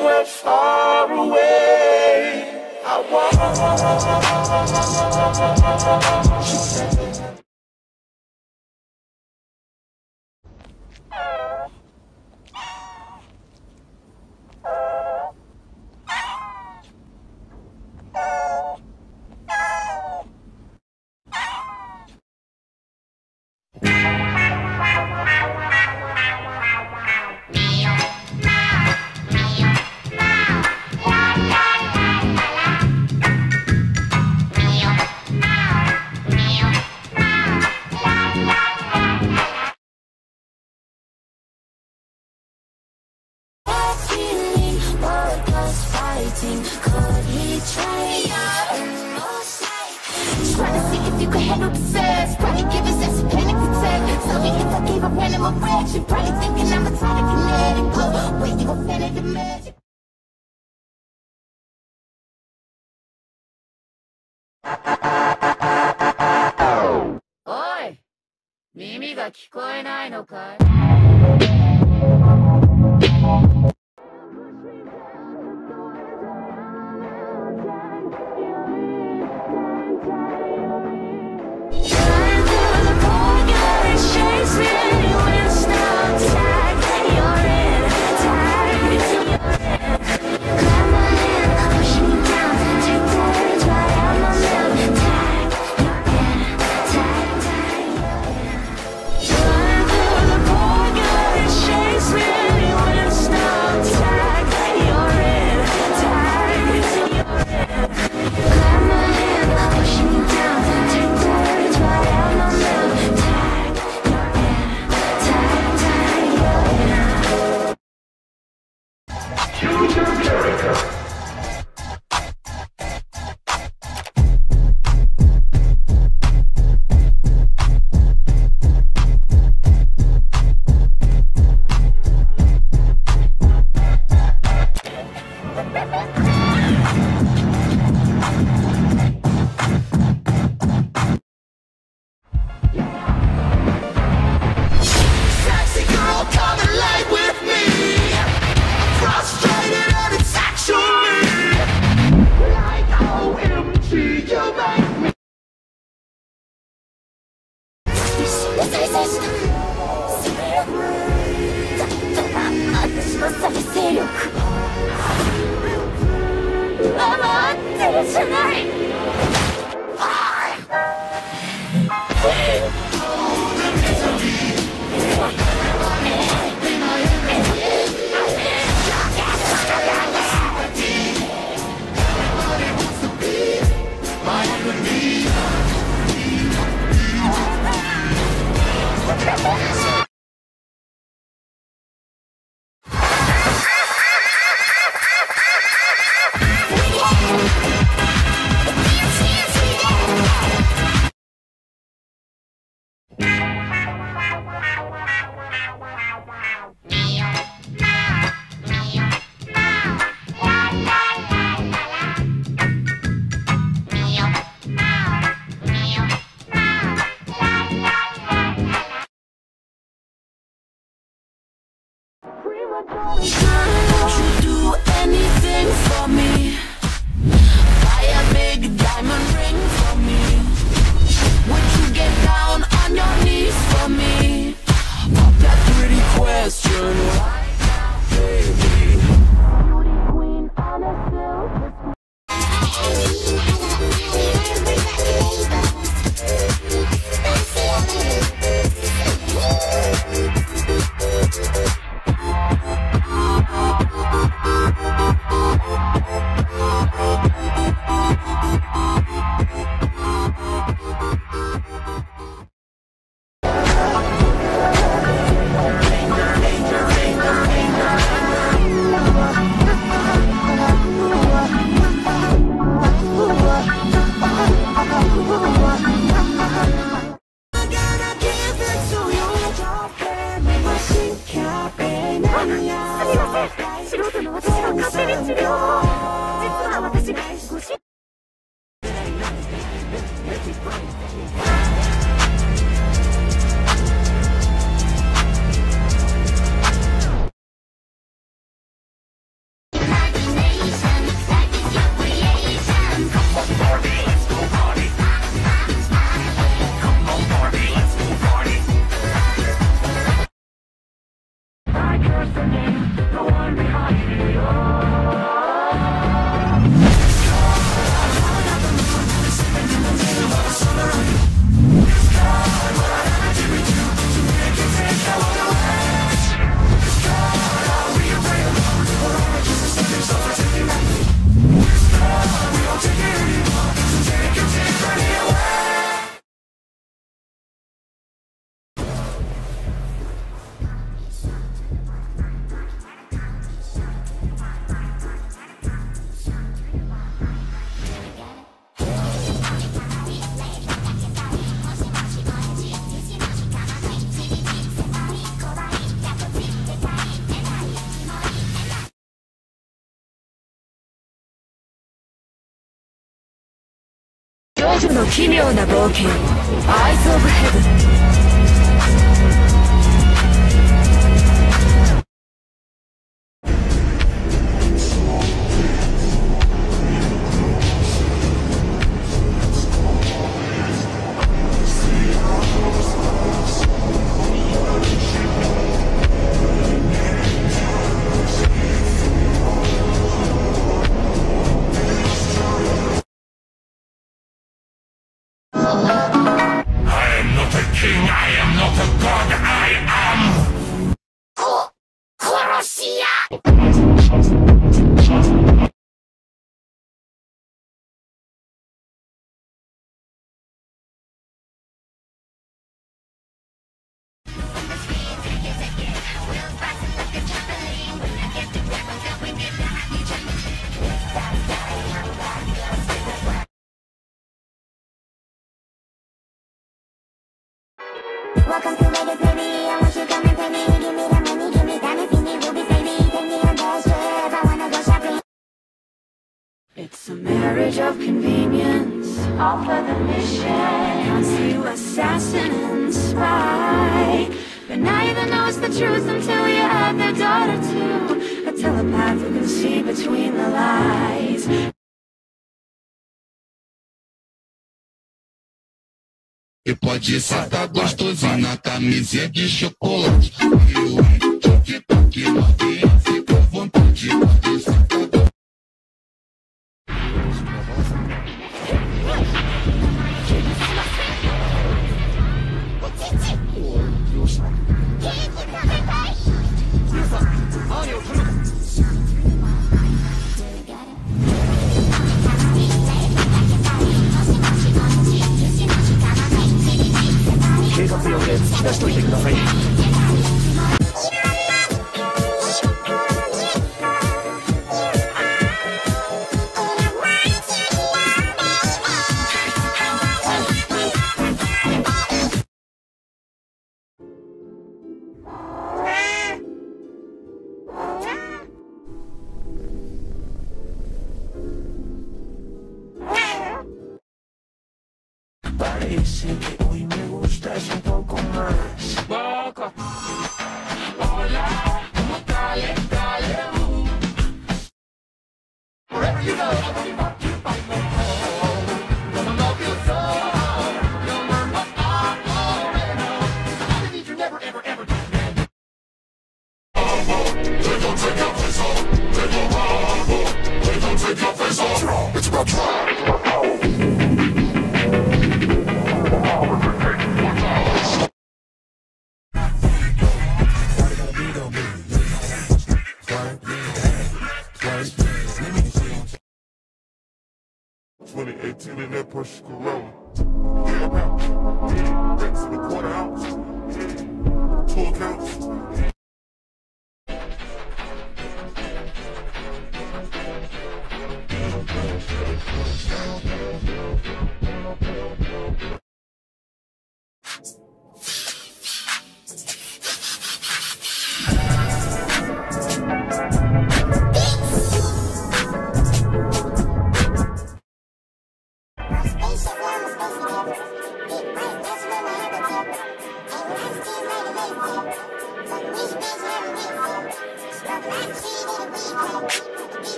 somewhere far away. I want. She said. Could he try? Trying to see if you could handle the sex. Probably give us that panic attack. So if I gave a random erection, probably thinking I'm a tonic kinetic. Oh, wait, you a fan of the magic? Oi! 耳が聞こえないのかい? 少女の奇妙な冒険、アイス・オブ・ヘブン。 Welcome to Vegas, baby. I want you come and pay me. Give me that money, give me diamonds, give me rubies, baby. Take me on that trip. I wanna go shopping. It's a marriage of convenience, all for the mission. Wants you assassin and spy, but neither knows the truth until you add their daughter to a telepath who can see between the lies. E pode sentar gostosinho na camisinha de chocolate. Toque, novinha, fica à vontade, pode sentar. Parece que hoy me gustas un poco más. Poco. Hola, ¿cómo tal? Wherever you go, I'm gonna rock you by my home. Gonna love you so. You'll learn what I already know. I need you never, ever, ever to end. They don't take your face off. They don't rumble. They don't take your face off. It's about time. It's about power. In that push Corolla. Yeah, about bricks in a quarter ounce. 2 counts.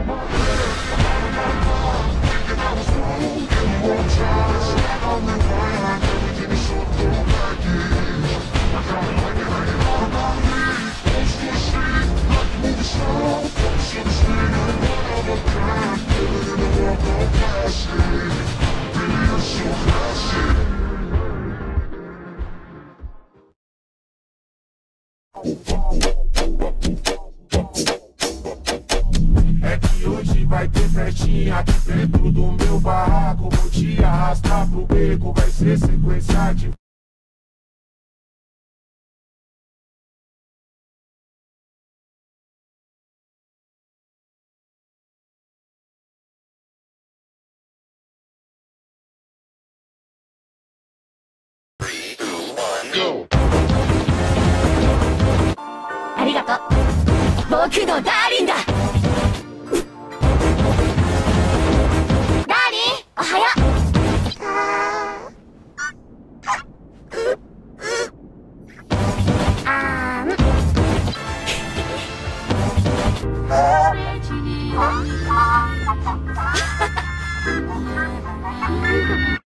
É que hoje vai ter festinha aqui dentro do meu barraco. Vou te arrastar pro beco, vai ser sequência de... Go! ありがとう。僕のダーリンだ。ダーリン、おはよう。あーん。